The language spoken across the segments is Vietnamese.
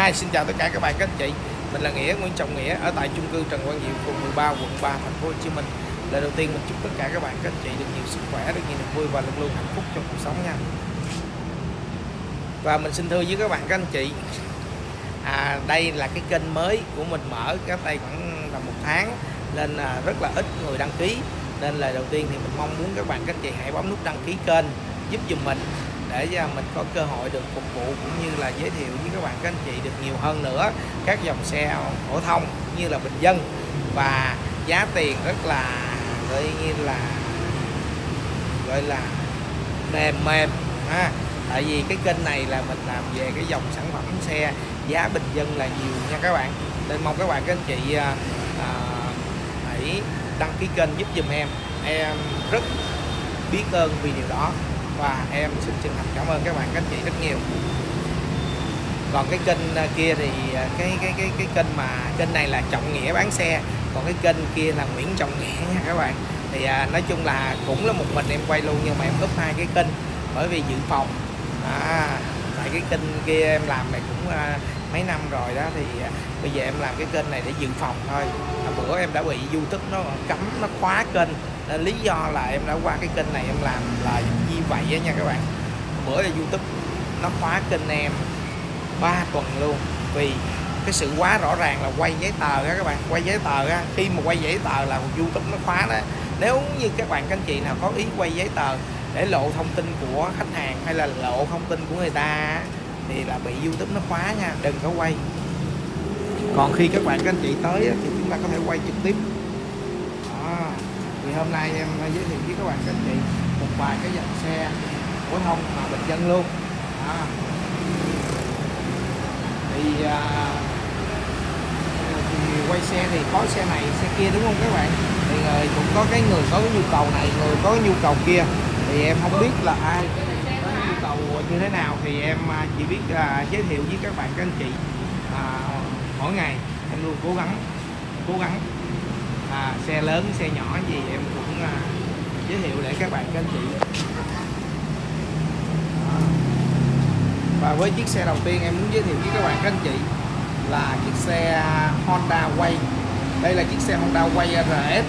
Hi, xin chào tất cả các bạn các anh chị. Mình là Nghĩa, Nguyễn Trọng Nghĩa ở tại chung cư Trần Quang Diệu, phường 13, quận 3, thành phố Hồ Chí Minh. Lời đầu tiên mình chúc tất cả các bạn các anh chị được nhiều sức khỏe, được nhiều niềm vui và luôn luôn hạnh phúc trong cuộc sống nha. Và mình xin thưa với các bạn các anh chị, đây là cái kênh mới của mình mở cách đây khoảng là 1 tháng nên rất là ít người đăng ký. Nên lời đầu tiên thì mình mong muốn các bạn các anh chị hãy bấm nút đăng ký kênh giúp giùm mình để mình có cơ hội được phục vụ cũng như là giới thiệu với các bạn các anh chị được nhiều hơn nữa các dòng xe phổ thông như là bình dân, và giá tiền rất là gọi là mềm ha. Tại vì cái kênh này là mình làm về cái dòng sản phẩm xe giá bình dân là nhiều nha các bạn, nên mong các bạn các anh chị hãy đăng ký kênh giúp giùm em rất biết ơn vì điều đó, và em xin chân thành cảm ơn các bạn các anh chị rất nhiều. Còn cái kênh kia thì kênh này là Trọng Nghĩa bán xe, còn cái kênh kia là Nguyễn Trọng Nghĩa nha các bạn. Thì nói chung là cũng là một mình em quay luôn, nhưng mà em úp 2 cái kênh bởi vì dự phòng. Tại cái kênh kia em làm này cũng mấy năm rồi đó, thì bây giờ em làm cái kênh này để dự phòng thôi. Bữa em đã bị YouTube nó cấm, nó khóa kênh, nên lý do là em đã qua cái kênh này em làm là như vậy nha các bạn. Bữa là YouTube nó khóa kênh em 3 tuần luôn, vì cái sự quá rõ ràng là quay giấy tờ đó các bạn. Quay giấy tờ á, khi mà quay giấy tờ là YouTube nó khóa đó. Nếu như các bạn các anh chị nào có ý quay giấy tờ để lộ thông tin của khách hàng hay là lộ thông tin của người ta thì là bị YouTube nó khóa nha, đừng có quay. Còn khi các bạn các anh chị tới thì chúng ta có thể quay trực tiếp. Thì hôm nay em giới thiệu với các bạn các anh chị một vài cái dòng xe phổ thông mà bình dân luôn. Thì quay xe thì có xe này xe kia đúng không các bạn, thì cũng có cái người có cái nhu cầu này, người có nhu cầu kia, thì em không biết là ai có nhu cầu như thế nào, thì em chỉ biết giới thiệu với các bạn các anh chị. Mỗi ngày em luôn cố gắng xe lớn xe nhỏ gì em cũng giới thiệu để các bạn các anh chị. Và với chiếc xe đầu tiên em muốn giới thiệu với các bạn các anh chị là chiếc xe Honda Way. Đây là chiếc xe Honda Way RS,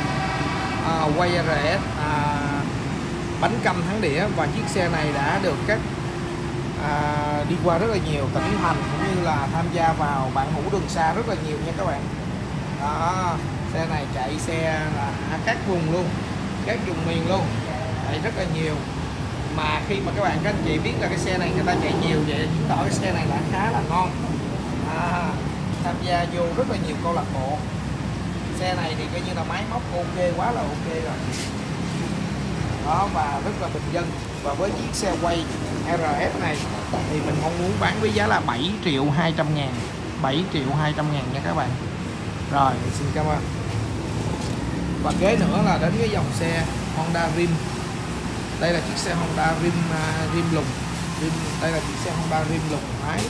bánh căm thắng đĩa, và chiếc xe này đã được đi qua rất là nhiều tỉnh thành cũng như là tham gia vào bạn hữu đường xa rất là nhiều nha các bạn. Xe này chạy xe là các vùng luôn, các vùng miền luôn, chạy rất là nhiều. Mà khi mà các bạn các anh chị biết là cái xe này người ta chạy nhiều, vậy chứng tỏ cái xe này là khá là ngon. Tham gia vô rất là nhiều câu lạc bộ. Xe này thì coi như là máy móc ok, quá là ok rồi đó, và rất là bình dân. Và với chiếc xe quay RS này thì mình mong muốn bán với giá là 7.200.000, 7.200.000 nha các bạn. Rồi, xin cảm ơn. Và kế nữa là đến cái dòng xe Honda Rim. Đây là chiếc xe Honda Rim lùng. Đây là chiếc xe Honda Rim lùng máy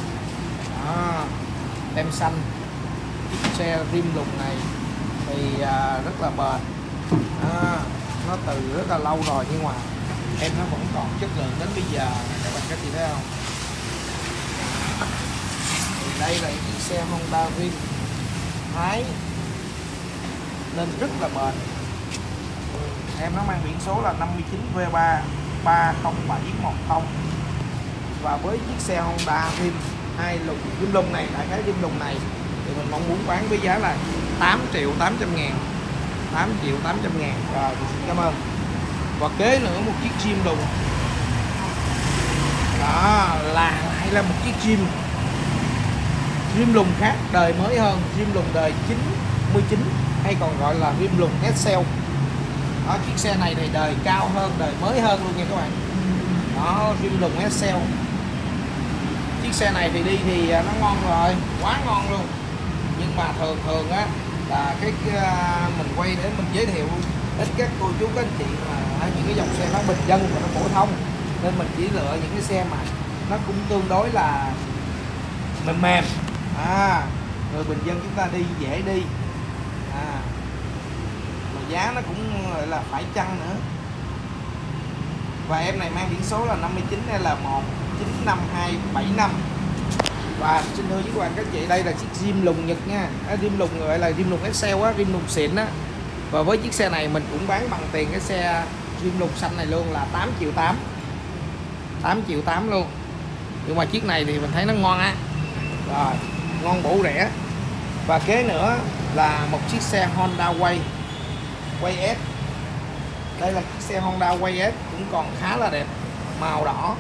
tem xanh. Chiếc xe Rim lùng này thì rất là bền. Nó từ rất là lâu rồi nhưng mà em nó vẫn còn chất lượng đến bây giờ, các bạn các chị thấy không? Thì đây là chiếc xe Honda Rim Thái nên rất là bền. Em nó mang biển số là 59V3 30710. Và với chiếc xe Honda Rim Rim lùng này, đại khái Rim lùng này thì mình mong muốn bán với giá là 8.800.000, 8.800.000. Rồi, xin cảm ơn. Và kế nữa một chiếc Rim lùng đó, lại là một chiếc Rim lùng khác, đời mới hơn, Rim lùng đời 99 hay còn gọi là Rim lùng Excel. Đó, chiếc xe này thì đời cao hơn, đời mới hơn luôn nha các bạn. Đó, Rim lùng Excel. Chiếc xe này thì đi thì nó ngon rồi, quá ngon luôn. Nhưng mà thường á là mình quay để mình giới thiệu ít các cô chú các anh chị mà những cái dòng xe nó bình dân và nó phổ thông, nên mình chỉ lựa những cái xe mà nó cũng tương đối là mềm. Người bình dân chúng ta đi dễ đi, mà giá nó cũng gọi là phải chăng nữa. Và em này mang biển số là 59L1 95275. Và xin thưa với các bạn các chị, đây là chiếc rim lùng Nhật nha, rim lùng gọi là rim lùng Excel á, rim lùng xịn á. Và với chiếc xe này mình cũng bán bằng tiền cái xe rim lùng xanh này luôn là 8 triệu 8, 8 triệu 8 luôn. Nhưng mà chiếc này thì mình thấy nó ngon á, rồi ngon bổ rẻ. Và kế nữa là một chiếc xe Honda Way S. Đây là chiếc xe Honda Way S cũng còn khá là đẹp, màu đỏ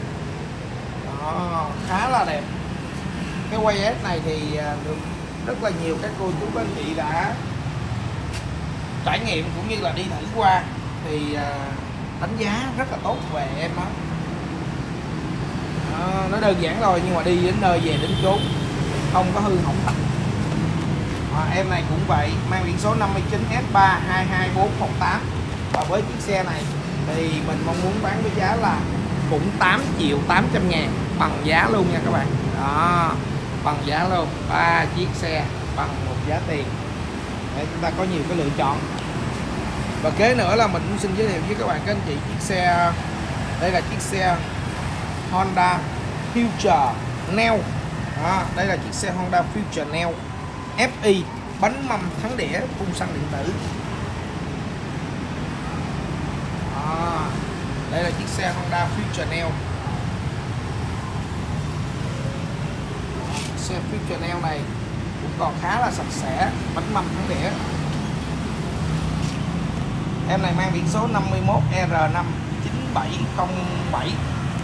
đó, khá là đẹp. Cái Way S này thì được rất là nhiều các cô chú anh chị đã trải nghiệm cũng như là đi thử qua thì đánh giá rất là tốt về em đó. Nó đơn giản thôi nhưng mà đi đến nơi về đến chốn, không có hư hỏng thật. Em này cũng vậy, mang biển số 59 S3 22408. Và với chiếc xe này thì mình mong muốn bán với giá là cũng 8 triệu 800 ngàn, bằng giá luôn nha các bạn. Đó, bằng giá luôn, 3 chiếc xe bằng một giá tiền để chúng ta có nhiều cái lựa chọn. Và kế nữa là mình cũng xin giới thiệu với các bạn các anh chị chiếc xe, đây là chiếc xe Honda Future Neo. Đó, đây là chiếc xe Honda Future Neo FI, bánh mâm thắng đĩa, phun xăng điện tử. Đó, đây là chiếc xe Honda Future Neo. Xe Future Neo này cũng còn khá là sạch sẽ, bánh mâm thắng đĩa. Em này mang biển số 51 R5 9707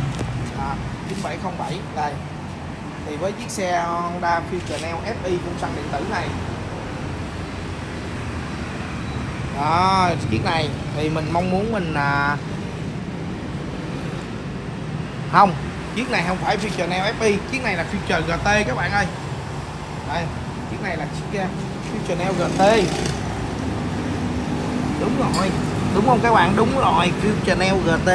9707 đây. Thì với chiếc xe Honda Future Neo FI phun xăng điện tử này đó, chiếc này thì mình mong muốn mình không, chiếc này không phải Future Neo FI, chiếc này là Future GT các bạn ơi. Đây, chiếc này là chiếc Future Neo GT. Đúng rồi, đúng không các bạn? Đúng rồi, Future Neo GT.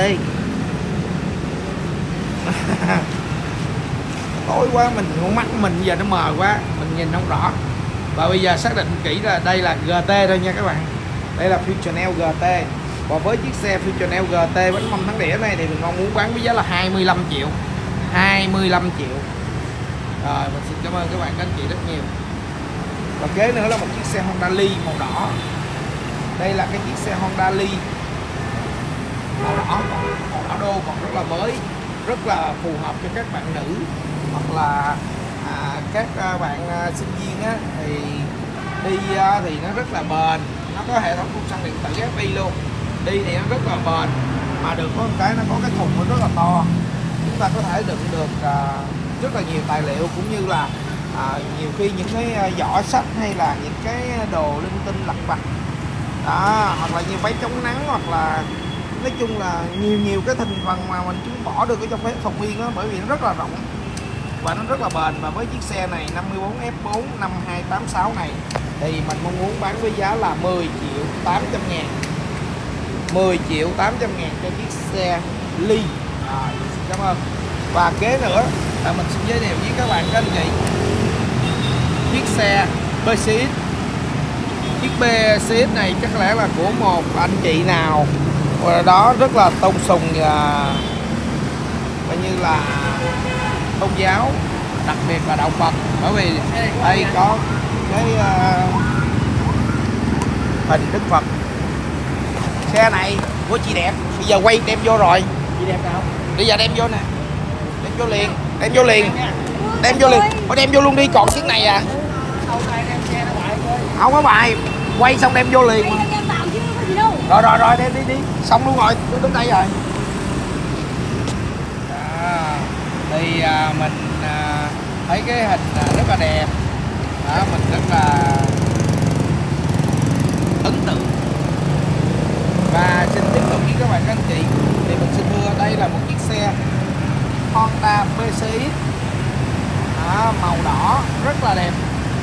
Tối quá, con mắt mình giờ nó mờ quá, mình nhìn không rõ. Và bây giờ xác định kỹ là đây là GT thôi nha các bạn. Đây là Future Neo GT. Và với chiếc xe Future Neo GT bánh mâm thắng đĩa này thì mình mong muốn bán với giá là 25 triệu. 25 triệu. Rồi, mình xin cảm ơn các bạn các anh chị rất nhiều. Và kế nữa là một chiếc xe Honda Lee màu đỏ. Đây là cái chiếc xe Honda Lee màu đỏ, màu đỏ đô, còn rất là mới, rất là phù hợp cho các bạn nữ hoặc là các bạn sinh viên á, thì đi thì nó rất là bền, nó có hệ thống phun xăng điện tử FI luôn, đi thì nó rất là bền, mà được có một cái nó có cái thùng nó rất là to, chúng ta có thể đựng được rất là nhiều tài liệu, cũng như là nhiều khi những cái giỏ sách hay là những cái đồ linh tinh lặt vặt đó, hoặc là như váy chống nắng, hoặc là nói chung là nhiều cái thành phần mà mình chúng bỏ được ở trong cái thùng yên đó, bởi vì nó rất là rộng và nó rất là bền. Và với chiếc xe này 54 F4 5286 này thì mình mong muốn bán với giá là 10 triệu 800 ngàn, 10 triệu 800 ngàn cho chiếc xe Lee. Xin cảm ơn. Và kế nữa là mình xin giới thiệu với các bạn các anh chị chiếc xe BCX. Chiếc BCX này chắc lẽ là của một anh chị nào đó rất là tôn sùng và coi như là tôn giáo, đặc biệt là đạo Phật, bởi vì đây có cái hình Đức Phật. Xe này của chị đẹp, bây giờ quay đem vô rồi. Chị đẹp nào? Bây giờ đem vô nè, đem vô liền, đem vô liền, đem vô liền, đem vô luôn đi. Còn chiếc này à? Không có bài, quay xong đem vô liền. Rồi đem đi, xong luôn rồi, tôi đến đây rồi. Thì mình thấy cái hình rất là đẹp đó, mình rất là ấn tượng. Và xin tiếp tục với các bạn các anh chị thì mình xin thưa đây là một chiếc xe Honda BCX màu đỏ rất là đẹp.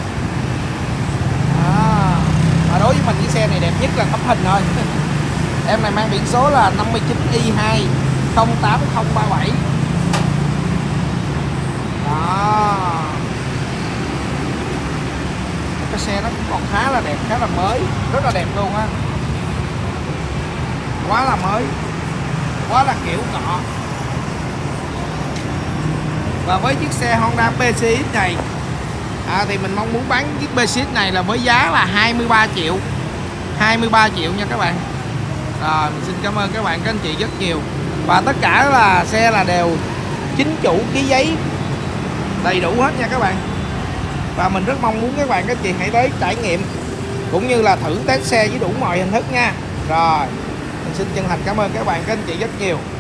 Mà đối với mình cái xe này đẹp nhất là tấm hình thôi. Em này mang biển số là 59 I2 08037. Đó, cái xe nó cũng còn khá là đẹp, khá là mới, rất là đẹp luôn á, quá là mới, quá là kiểu ngọ. Và với chiếc xe Honda PCX này thì mình mong muốn bán chiếc PCX này là với giá là 23 triệu. 23 triệu nha các bạn. Rồi mình xin cảm ơn các bạn các anh chị rất nhiều. Và tất cả là xe là đều chính chủ ký giấy đầy đủ hết nha các bạn. Và mình rất mong muốn các bạn các anh chị hãy tới trải nghiệm cũng như là thử test xe với đủ mọi hình thức nha. Rồi mình xin chân thành cảm ơn các bạn các anh chị rất nhiều.